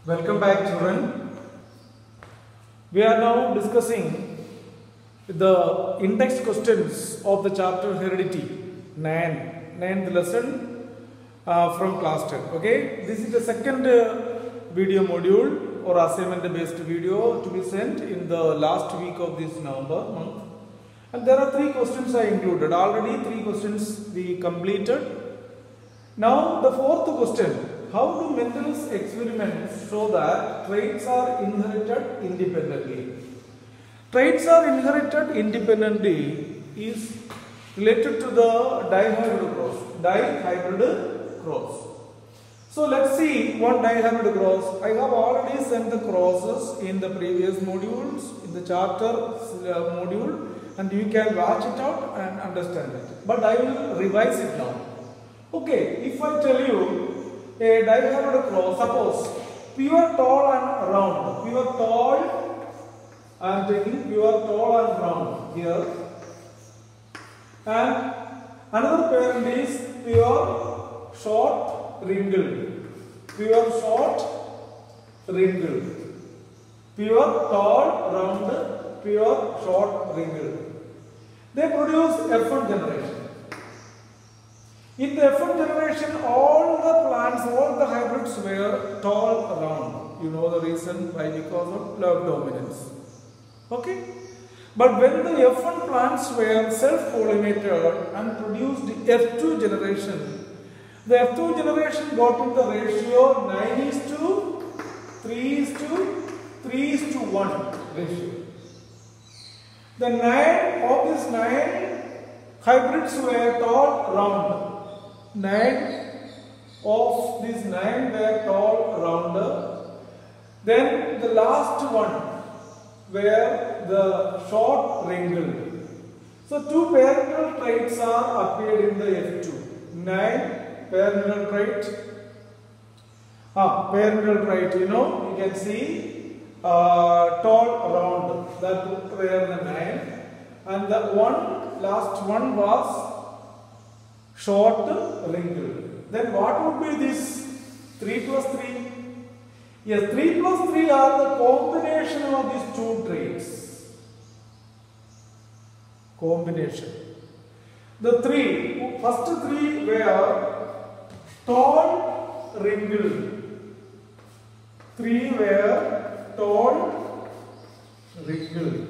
Welcome back, children. We are now discussing the index questions of the chapter Heredity, ninth lesson from class 10. Okay, this is the second video module or assignment based video to be sent in the last week of this November month. And there are 3 questions I included. Already 3 questions we completed. Now the 4th question. How do Mendel's experiments show that traits are inherited independently? Traits are inherited independently is related to the dihybrid cross. So let's see one dihybrid cross. I have already sent the crosses in the previous modules, in the chapter module, and you can watch it out and understand it. But I will revise it now. Okay, if I tell you a dihybrid cross, suppose pure tall and round, pure tall, I am taking pure tall and round here, and another parent is pure short wrinkled, pure short wrinkled, pure tall round, pure short wrinkled. They produce F1 generation. In the F1 generation, all the plants, all the hybrids were tall round. You know the reason why? Because of love dominance. Okay? But when the F1 plants were self-pollinated and produced F2 generation, the F2 generation got in the ratio 9:3:3:1 ratio. The 9 of these 9 hybrids were tall round. 9 of these 9 were tall rounder. Then the last one were the short wrinkled. So 2 parental traits are appeared in the F2. 9 parental trait. Parental trait, you know, you can see tall round. That were the 9. And the last one was short wrinkled. Then what would be this 3 plus 3? Yes, 3 plus 3 are the combination of these 2 traits. Combination. The first 3 were tall wrinkled. 3 were tall wrinkled.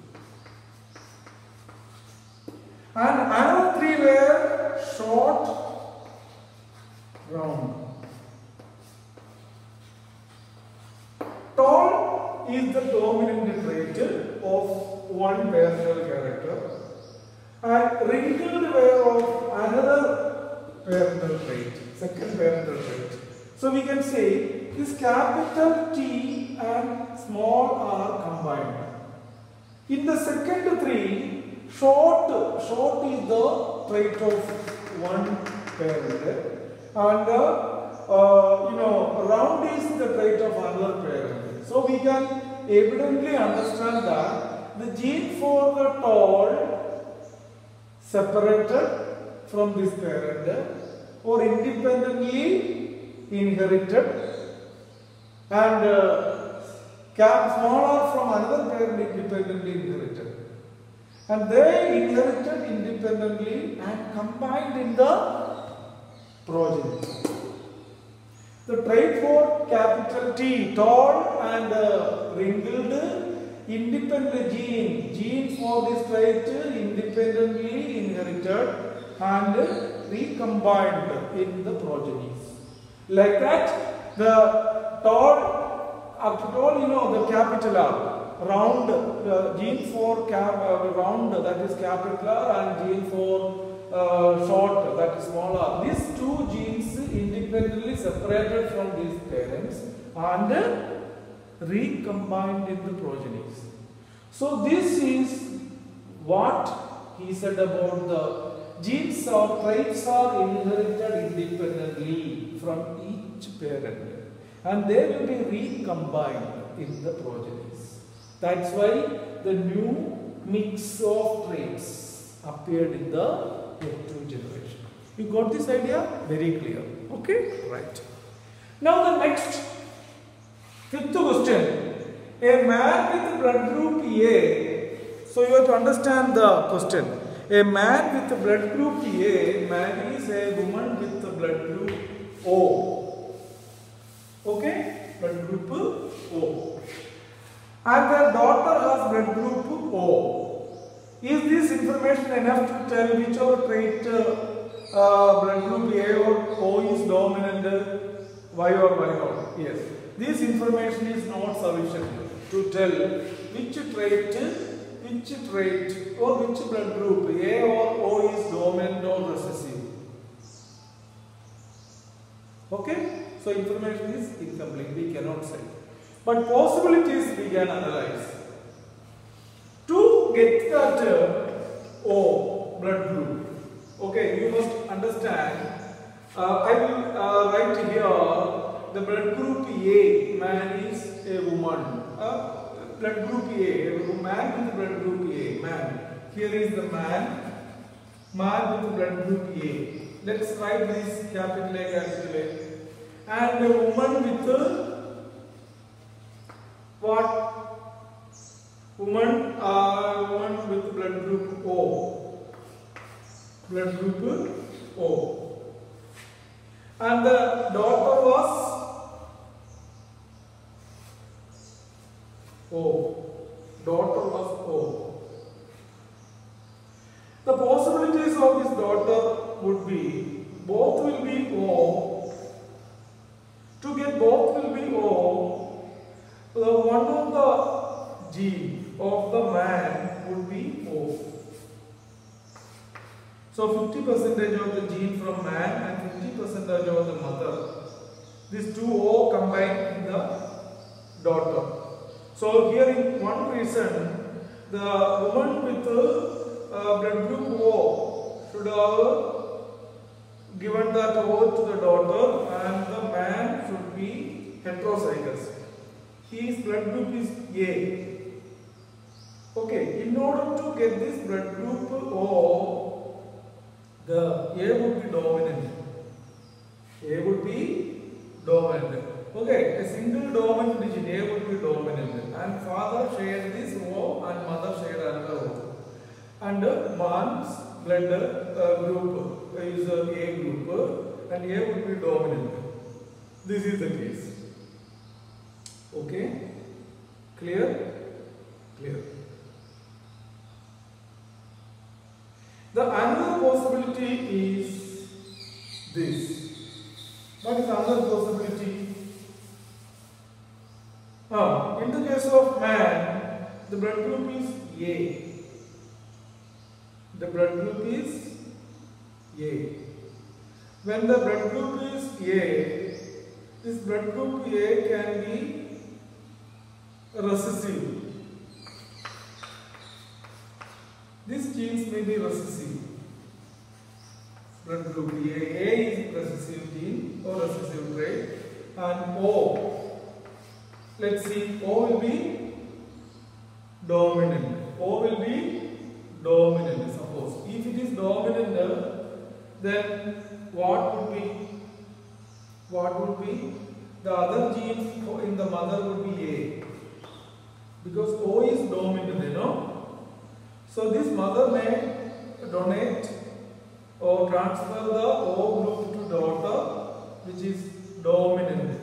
And another 3 were short round. Tall is the dominant trait of one parental character, and wrinkled were of another parental trait, second parental trait. So we can say this capital T and small r combined. In the second 3, short is the trait of one parent, and round is the trait of another parent. So we can evidently understand that the gene for the tall separated from this parent or independently inherited, and smaller from another parent independently inherited. And they inherited independently and combined in the progeny. The trait for capital T, tall and wrinkled, independent gene for this trait independently inherited and recombined in the progenies. Like that, the tall, after tall, the capital R. Round, gene for round, that is capital R, and gene for short, that is small r. These 2 genes independently separated from these parents and recombined in the progenies. So this is what he said about the genes or traits are inherited independently from each parent, and they will be recombined in the progenies. That's why the new mix of traits appeared in the F2 generation. You got this idea? Very clear. Okay? Right. Now the next Fifth question. A man with blood group A. So you have to understand the question. A man with blood group A marries a woman with blood group O. Okay? Blood group O. And their daughter has blood group O. Is this information enough to tell which of the trait blood group A or O is dominant, Y or Y not? Yes. This information is not sufficient to tell which trait or which blood group A or O is dominant or recessive. Okay? So information is incomplete. We cannot say. But possibilities we can analyze. To get that O blood group, okay, you must understand. I will write here the blood group A marries a woman. Blood group A, man with blood group A, man. Here is the man with blood group A. Let's write this capital A, capital A. And a woman with what? Woman with blood group O. Blood group O. And the daughter was O. Daughter was O. The possibilities of this daughter would be both will be O. To get both will be O, one of the gene of the man would be O. So 50% of the gene from man and 50% of the mother. These two O combined in the daughter. So here in one reason, the woman with blood group O should have given that O to the daughter, and the man should be heterozygous. His blood group is A. Okay, in order to get this blood group O, the A would be dominant. A would be dominant. Okay, a single dominant gene A would be dominant, and father shared this O and mother shared another O. And man's blood group is A group, and A would be dominant. This is the case. Okay, clear? Clear. The another possibility is this. What is another possibility? In the case of man, the blood group is A. The blood group is A. When the blood group is A, this blood group A can be recessive. These genes may be recessive. Blood group A is recessive gene or recessive trait, and O. Let's see, O will be dominant. O will be dominant, suppose. If it is dominant, then what would be? What would be? The other genes in the mother would be A. Because O is dominant, you know. So this mother may donate or transfer the O group to daughter, which is dominant.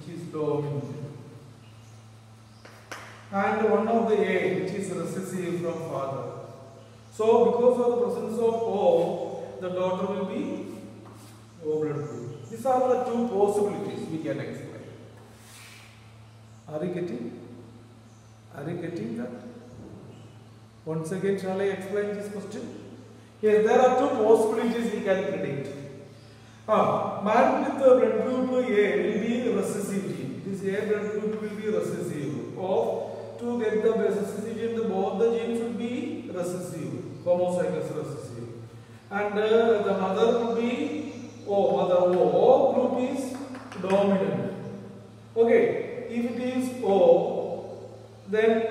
And one of the A, which is recessive from father. So because of the presence of O, the daughter will be O blood group. These are the two possibilities we can explain. Are you getting? Are you getting that? Once again, shall I explain this question? Yes, there are two possibilities we can predict. Man with the blood group A will be recessive gene. This A blood group will be recessive. To get the recessive gene, both the genes should be recessive, homozygous recessive. And the mother would be O group is dominant. Okay, if it is O, then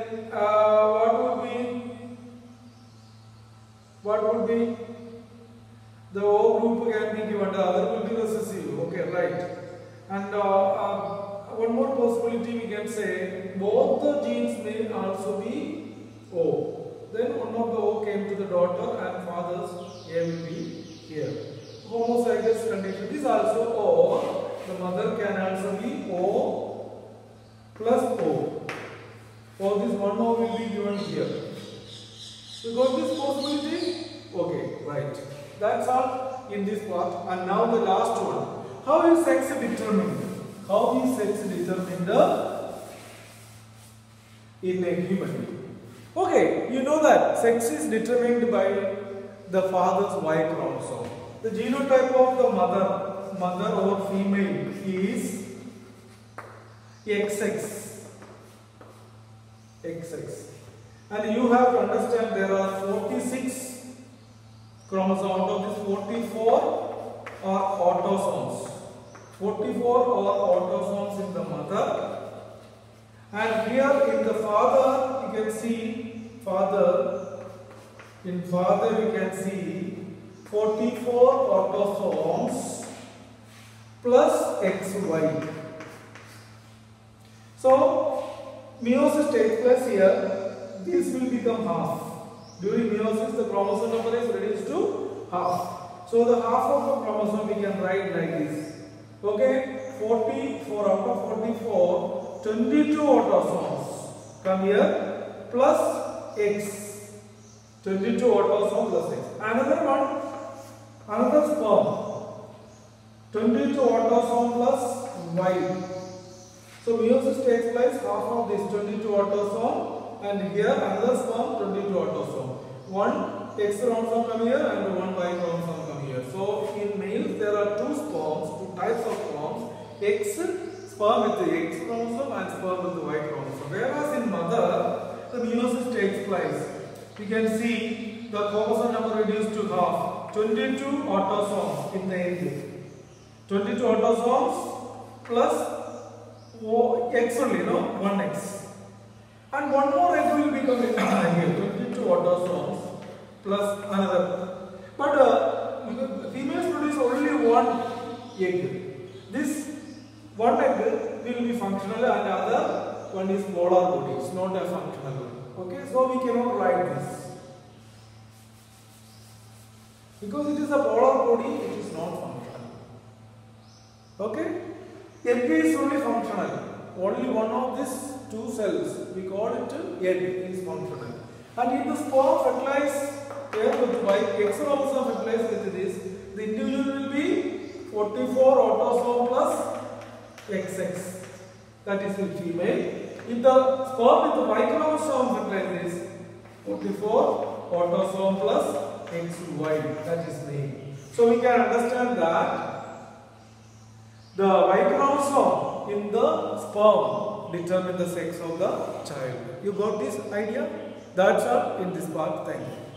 what would be? The O group can be given, the other will be recessive. Okay, right. And one more possibility we can say both the genes may also be O. Then one of the O came to the daughter and father's A will be here. Homozygous condition is also O. The mother can also be O plus O. Or this one O will be given here. You got this possibility? Okay, right. That's all in this part. And now the last one. How is sex determined? How is sex determined in a human being? Okay, you know that sex is determined by the father's Y chromosome. The genotype of the mother or female is XX. And you have to understand there are 46 chromosomes. Out of this 44 are autosomes. 44 are autosomes in the mother. And here in the father, you can see in father you can see 44 autosomes plus XY. So meiosis takes place here. This will become half. During meiosis, the chromosome number is reduced to half. So the half of the chromosome we can write like this. Okay, 44 out of 44, 22 autosomes come here plus X. 22 autosomes plus X. Another one, another sperm. 22 autosome plus Y. So meiosis takes place, half of this 22 autosome, and here another sperm 22 autosome. One X chromosome come here and one Y chromosome come here. So in males there are two sperms, two types of sperms. X sperm with the X chromosome and sperm with the Y chromosome. Whereas in mother the meiosis takes place. You can see the chromosome number reduced to half. 22 autosomes in the end. 22 autosomes plus X only, no? 1X. And one more egg will become here. 22 autosomes plus another. But females produce only one egg. This one egg will be functional and the other one is polar body. It's not a functional. Okay, so we cannot write this. Because it is a polar body, it is not functional. Okay? Egg is only functional. Only one of these two cells, we call it egg, is functional. And if the sperm fertilized here with Y, X chromosome fertilized with this, the individual will be 44 autosome plus XX. That is the female. If the sperm with the Y chromosome fertilized is 44 autosome plus XY. That is male. So we can understand that the Y chromosome in the sperm determine the sex of the child. You got this idea? That's all in this part. Thank you.